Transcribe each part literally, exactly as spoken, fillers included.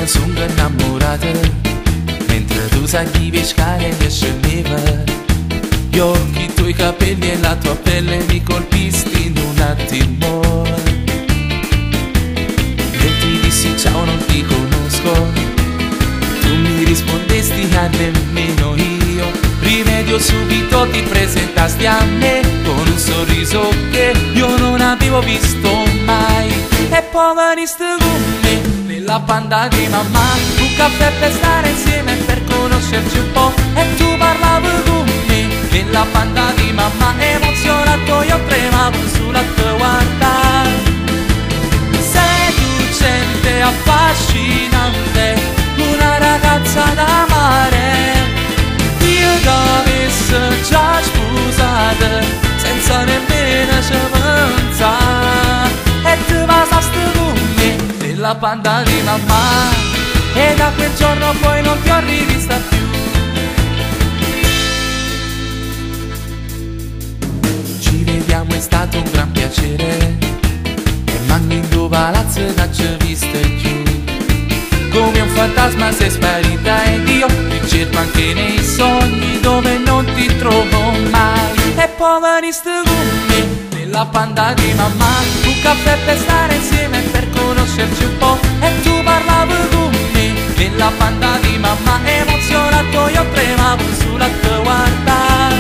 sono innamorata, mentre tu sali per scale mi scendeva. Gli occhi, i tuoi capelli e la tua pelle mi colpisti in un attimo. E ti dissi ciao, non ti conosco, tu mi rispondesti a nemmeno io. Rimedio, subito ti presentasti a me con un sorriso che io non avevo visto mai. E poi veniste con me nella banda di mamma, un caffè per stare insieme e per conoscerci un po'. E tu parlavi con me nella banda di mamma, emozionato io tremavo sulla tua guarda. Seducente, affascinante, una ragazza da mare. Io t'avessi già sposata senza nemmeno ci pensare. E tu passaste con me nella banda di mamma, e da quel giorno poi non ti ho rivista più. Ci vediamo, è stato un gran piacere, e manco in tuo palazzo non ci viste più. Come un fantasma sei sparita ed io ti cerco anche nei sogni dove non ti trovo mai. E poi veniste con me nella banda di mamma, un caffè per stare insieme e per conoscerci un po'. E tu parlavi con me nella banda di mamma, emozionato io tremavo sulla tua guarda.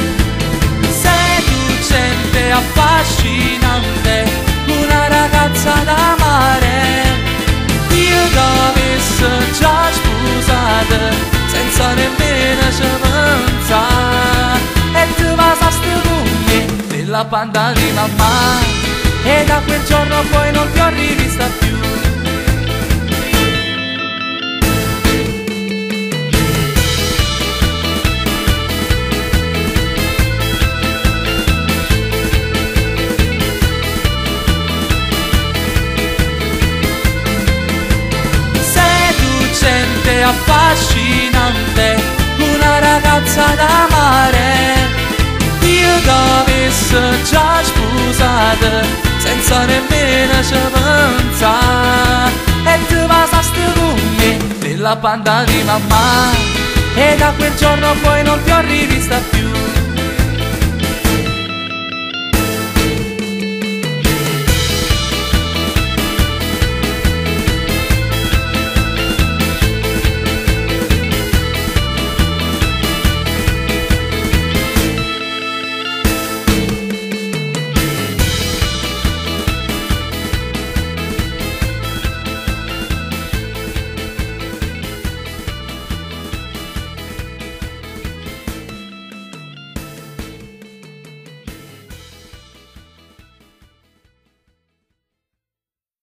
Seducente, affascinante, una ragazza da mare. Io t'avessi già sposata senza nemmeno ci pensare. E tu passaste con me nella banda di mamma, e da quel giorno poi non ti ho rivista più. Affascinante, una ragazza da mare. Io t'avessi già sposata senza nemmeno ci pensare. E tu passaste con me nella banda di mamma, e da quel giorno poi non ti ho rivista più.